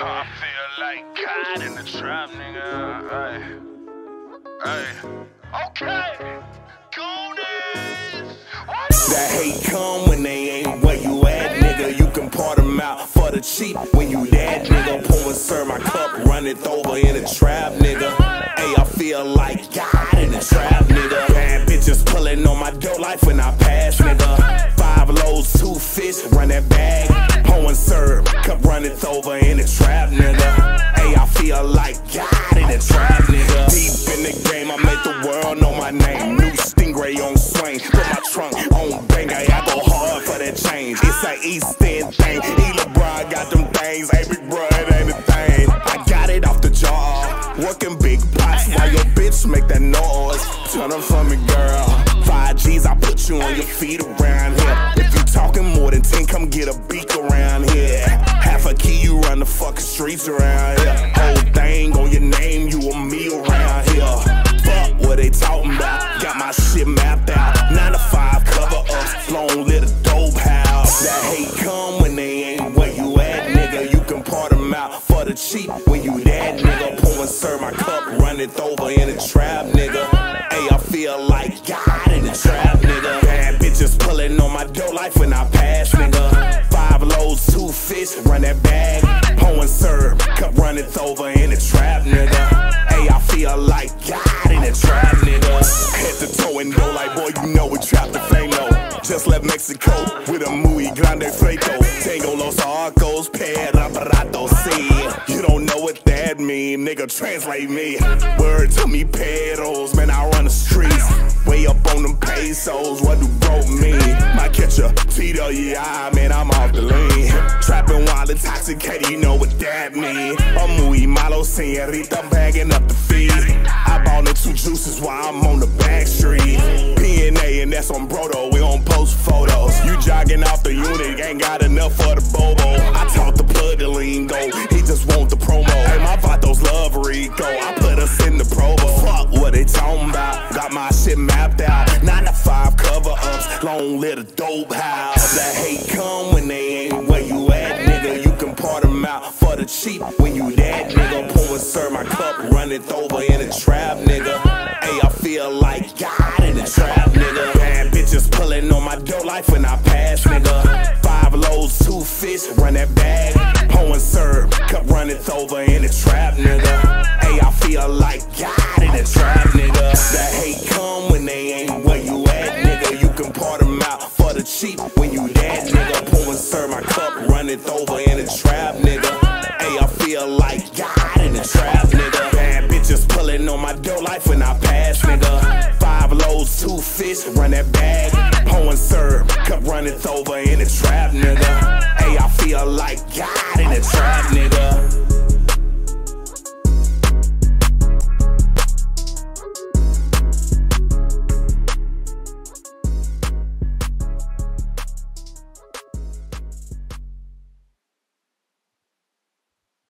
I feel like God in the trap, nigga. Hey. Okay. That hate come when they ain't where you at, nigga. You can part them out for the cheap when you that, nigga. Pour and serve my cup, run it over in a trap, nigga. Hey, I feel like God in the trap, nigga. Bad bitches pulling on my dough life when I pass, nigga. 5 loads, 2 fish, run that bag. Pour and serve, cup run it over in a trap, nigga. Hey, I feel like God in the trap, nigga. Deep in the game, I made the world know my name. New Stingray on swing, put my trunk on bang. I go hard for that change. It's an East End thing. LeBron got them things. Hey, big bro, it ain't a thing. I got it off the job, working big pots while your bitch make that noise. Turn up for me, girl. 5 G's, I put you on your feet around here. If you talking more than 10, come get a beak around here. Half a key, you run the fucking streets around here. Whole thing on your name, you a me around here. Fuck what they talking about. Got my shit mapped out. 9 to 5 cover-ups, long little dope house. That hate come when they ain't where you at, nigga. You can part them out for the cheap when you that, nigga. Pour and serve my cup, run it over in a trap, nigga. Hey, I feel like God in the trap, nigga. Bad bitches pulling on my dough life when I pass, nigga. 5 loads, 2 fish, run that bag. Pour and serve, cup run it over in a trap, nigga. Hey, I feel like God in the trap, nigga. Head to toe and go like, boy, you know we trapped the Fano. Just left Mexico with a muy grande fleco. Tengo los arcos per aparato, see. You don't know what that mean, nigga, translate me. Word to me, pedos, man, I run the streets. Way up on them pesos, what do broke mean? Might catch a Tito, yeah, man, I'm off the lean. Trapping while intoxicated, you know what that mean. I'm muy malo, señorita, bagging up the feed. I bought the 2 juices while I'm on the back street. PNA, and that's on Brodo, we on post photos. You jogging off the unit, ain't got enough for the bobo. I taught the plug to lean go, he just want the promo. Hey, my vatos love Rico, I put us in the provo. Fuck what they talking about, got my shit mapped out. 9 to 5 cover-ups, long little dope house. That hate come when they ain't where you at, nigga. You can part them out for the cheap when you that, nigga. Pour and serve my cup, run it over in a trap, nigga. Hey, I feel like God in the trap, nigga. Bad bitches pulling on my dough life when I pass, nigga. 5 loads, 2 fish, run that bag. Pour and serve, cup run it over in a trap, nigga. Hey, I feel like God in the trap, nigga. That hate come when they ain't where you at, nigga. You can part them out for the cheap when you that, nigga. Pour and serve my cup, run it over in a trap, nigga. Hey, I feel like God in the trap, nigga. Bad bitches pulling on my dough life when I pass, nigga. 5 loads, 2 fish, run that bag. Pour and serve, cup run it over in a trap, nigga. Hey, I feel